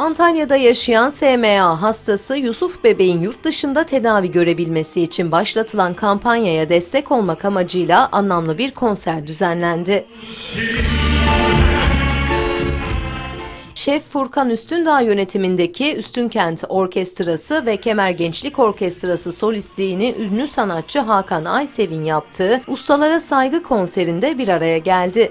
Antalya'da yaşayan SMA hastası Yusuf Bebek'in yurt dışında tedavi görebilmesi için başlatılan kampanyaya destek olmak amacıyla anlamlı bir konser düzenlendi. Şef Furkan Üstündağ yönetimindeki Üstünkent Orkestrası ve Kemer Gençlik Orkestrası solistliğini ünlü sanatçı Hakan Aysev'in yaptığı Ustalara Saygı konserinde bir araya geldi.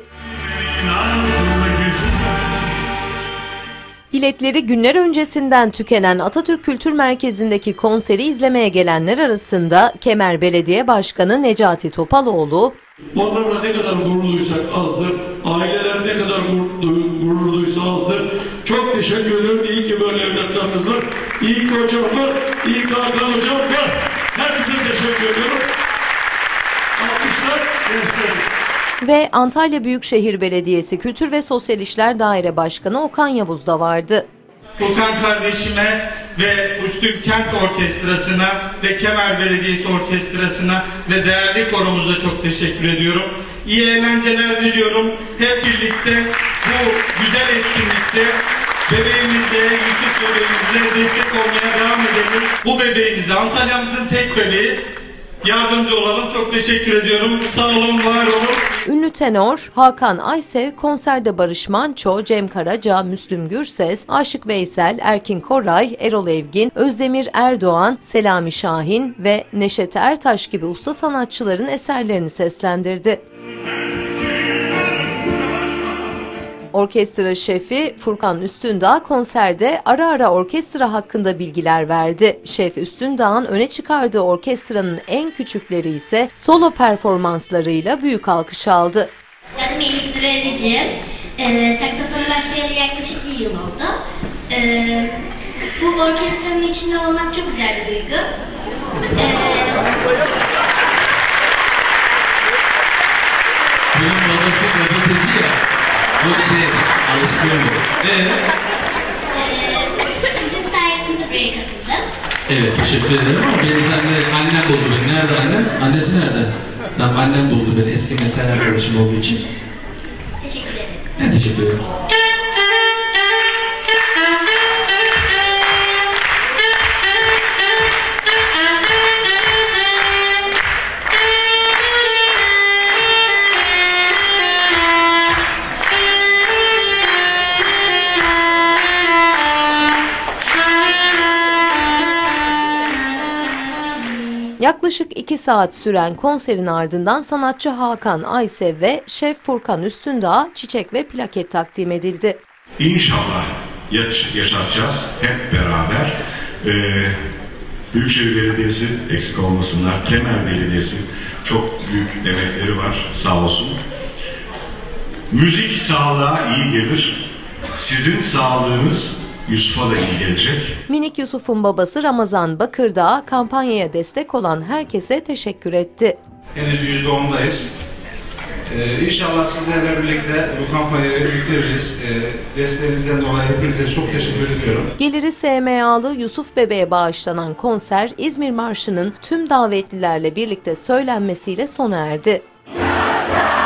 Biletleri günler öncesinden tükenen Atatürk Kültür Merkezi'ndeki konseri izlemeye gelenler arasında Kemer Belediye Başkanı Necati Topaloğlu, "Onlarla ne kadar gururluysak azdır, aileler ne kadar gururluysa azdır. Çok teşekkür ederim. İyi ki böyle evlatlarınız var. İyi ki hocam var. İyi ki Hakan hocam var. Herkese teşekkür ediyorum. Alkışlar gençlerim." Ve Antalya Büyükşehir Belediyesi Kültür ve Sosyal İşler Daire Başkanı Okan Yavuz da vardı. Furkan kardeşime ve Üstünkent Orkestrası'na ve Kemer Belediyesi Orkestrası'na ve değerli koromuza çok teşekkür ediyorum. İyi eğlenceler diliyorum. Hep birlikte bu güzel etkinlikte bebeğimize, Yusuf bebeğimize destek olmaya devam edelim. Bu bebeğimize, Antalya'mızın tek bebeği, yardımcı olalım. Çok teşekkür ediyorum. Sağ olun, var olun. Ünlü tenor Hakan Aysev konserde Barış Manço, Cem Karaca, Müslüm Gürses, Aşık Veysel, Erkin Koray, Erol Evgin, Özdemir Erdoğan, Selami Şahin ve Neşet Ertaş gibi usta sanatçıların eserlerini seslendirdi. Orkestra şefi Furkan Üstündağ konserde ara ara orkestra hakkında bilgiler verdi. Şef Üstündağ'ın öne çıkardığı orkestranın en küçükleri ise solo performanslarıyla büyük alkış aldı. Adım Elif Dürerici. Saksafona başlayalı yaklaşık 1 yıl oldu. Bu orkestranın içinde olmak çok güzel bir duygu. Benim babası gazeteci ya. Çok alışkın. Sizin sayenizde buraya katıldım. Evet, teşekkür ederim ama benim annem buldu beni. Nerede annem? Annesi nerede? Annem buldu beni, eski mesai arkadaşım olduğu için. Teşekkür ederim. Ben teşekkür ederim. Yaklaşık 2 saat süren konserin ardından sanatçı Hakan Aysev ve şef Furkan Üstündağ'a çiçek ve plaket takdim edildi. İnşallah yaşatacağız hep beraber. Büyükşehir Belediyesi eksik olmasınlar. Kemer Belediyesi çok büyük emekleri var, sağ olsun. Müzik sağlığa iyi gelir. Sizin sağlığınız Yusuf'a da iyi gelecek. Minik Yusuf'un babası Ramazan Bakırdağ kampanyaya destek olan herkese teşekkür etti. Henüz %10'dayız. İnşallah sizlerle birlikte bu kampanyayı bitiririz. Desteğinizden dolayı hepinize çok teşekkür ediyorum. Geliri SMA'lı Yusuf Bebek'e bağışlanan konser İzmir Marşı'nın tüm davetlilerle birlikte söylenmesiyle sona erdi.